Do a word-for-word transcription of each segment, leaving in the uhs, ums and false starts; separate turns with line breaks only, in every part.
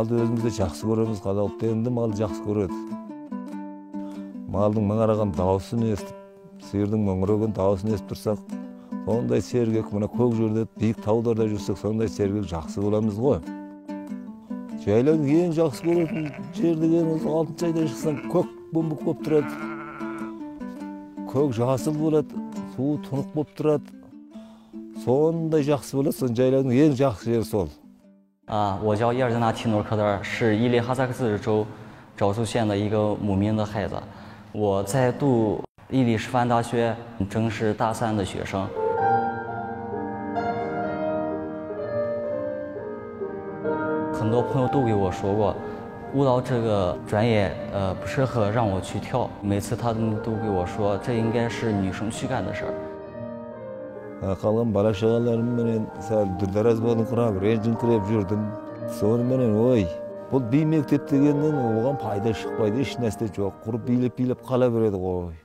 Малды өзümüzde жақсы көреміз, қазақ енді малды жақсы көреді. Малдың мыңараған дауысын естіп, сиырдың мөңіреген дауысын естіп тұрсақ, сондай сергек, мына көк жерде, биік тауларда жүрсек, сондай сергек жақсы боламыз ғой. Жайлаудың ең жақсы көретін жер дегеніміз алтыншы айда шықсаң, көк бөмбік болып тұрады. Көк жасыл болады, су тұнық болып тұрады. Сондай жақсы болады, сон жайлаудың ең жақсы жері сол.
啊，我叫叶尔加纳提努尔科德尔，是伊犁哈萨克自治州沼泽县的一个牧民的孩子。我在读伊犁师范大学，正是大三的学生。很多朋友都给我说过，舞蹈这个专业呃不适合让我去跳。每次他们都给我说，这应该是女生去干的事儿。
Қалған бала шағаларым менен сәл дүрдараз болыңқырап, ренжіңкіреп жүрдім. Сонымен ой, бұл би мектеп дегеннен оған пайда шықпайды, еш нәрсе жоқ. Құрып билеп-билеп қала береді ғой.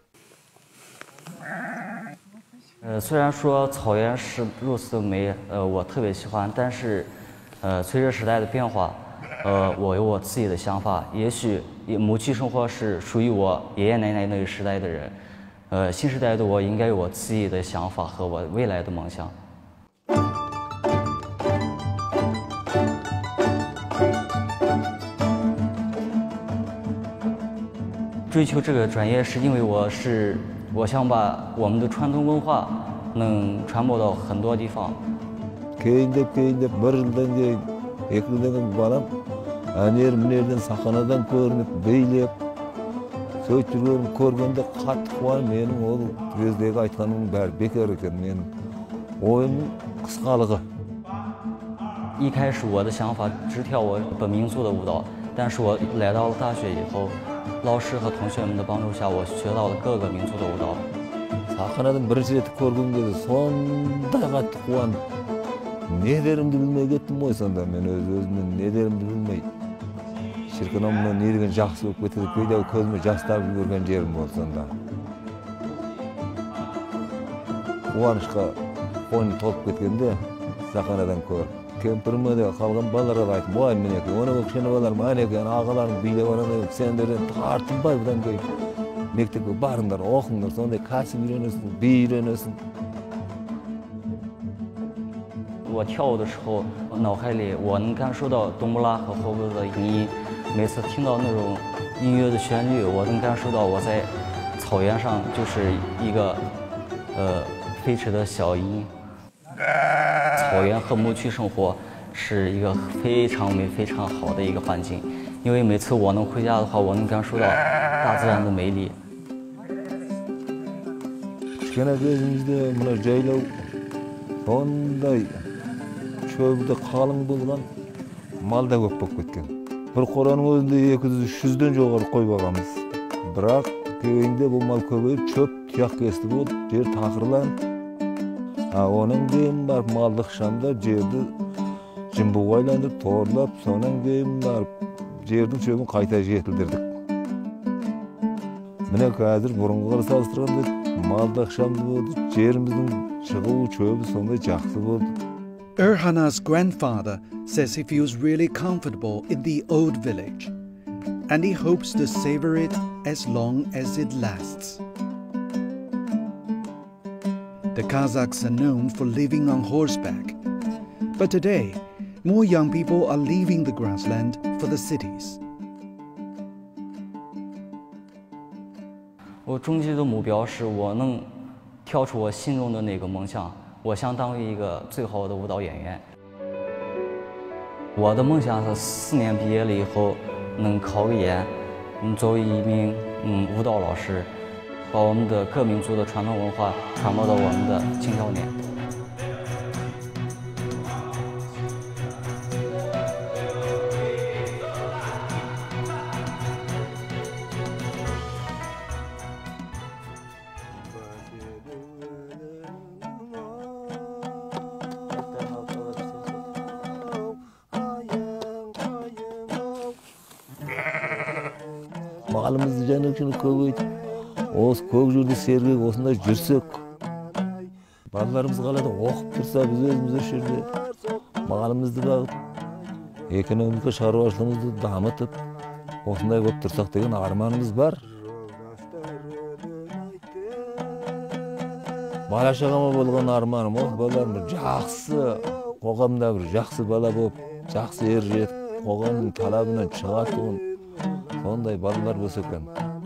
呃，虽然说草原是如此的美，呃，我特别喜欢，但是，呃，随着时代的变化，呃，我有我自己的想法。也许母系生活是属于我爷爷奶奶那个时代的人。 呃，新时代的我应该有我自己的想法和我未来的梦想。追求这个专业是因为我是我想把我们的传统文化能传播到很多地方。
Кейіндеп кейіндеп бір жылдан кейін екі жылдан кейін балам әнер мінерден сахнадан көрініп билеп сөйтіп жүргенін көргенде қатты қуанып менің ол кездегі айтқанымның бәрі бекер екен менің ойымның қысқалығы.
一开始我的想法只跳我本民族的舞蹈，但是我来到了大学以后，老师和同学们的帮助下，我学到了各个民族的舞蹈。
Сахнадан бірінші рет көрген кезде сондай қатты қуанып, не дерімді білмей кеттім ғой сонда мен өз өзімнен не дерімді білмей. Шіркін омына не деген жақсы болып кетеді, кейде көзіме жастар көрген жерім болды сонда. Қуанышқа қойны толып кеткенде сахнадан көріп. Кемпіріме де қалған балаларға айтып, ой мінеке, оны көкшені баларым, әнеке, ағаларым билеп ананы сендерден тартынбай бұдан кейін. Мектепке барыңдар, оқыңдар, сондай кәсіп үйренесің, би үйренесің.
我跳舞的时候，脑海里我能感受到冬不拉和后边的声音。每次听到那种音乐的旋律，我能感受到我在草原上就是一个呃飞驰的小鹰。草原和牧区生活是一个非常美、非常好的一个环境，因为每次我能回家的话，我能感受到大自然的美丽。
Кішкене кезімізде мына жайлау сондай шөбі қалың болған, мал да көп болып кеткен. Бір қораның өзінде екі жүз үш жүзден жоғары қой бағамыз. Бірақ кейінде бұл мал көбейіп, шөп тұяқ кесті болды, жер тақырланды. Оның кейін барып малдық шамда жерді жымбуға айландырып, торлап, сонан кейін барып жердің шөбін қайта жетілдірдік. Міне қазір бұрынғыға салыстырғанда малдық шамды болды, жеріміздің шығу шөбі сондай жақсы болды.
Erhana's grandfather says he feels really comfortable in the old village, and he hopes to savor it as long as it lasts. The Kazakhs are known for living on horseback, but today, more young people are leaving the grassland for the cities.
我终极的目标是我能跳出我心中的那个梦想。我想当一个最好的舞蹈演员。我的梦想是四年毕业了以后能考个研，嗯，作为一名嗯舞蹈老师，把我们的各民族的传统文化传播到我们的青少年。
Малымызды және үшін көбейтіп, осы көк жүрді сергек осында жүрсек, балаларымыз қалада оқып тұрса, біз өзіміз осы жерде малымызды бағып, экономика шаруашылыгыбызды дамытып, осындай болып тұрсақ деген арманымыз бар. Бала шағама болған арманым ол балаларым бір жақсы қоғамда бір жақсы бала болып, жақсы ер жетіп, қоғамның талабынан шығатұғын сондай балалар болса екен.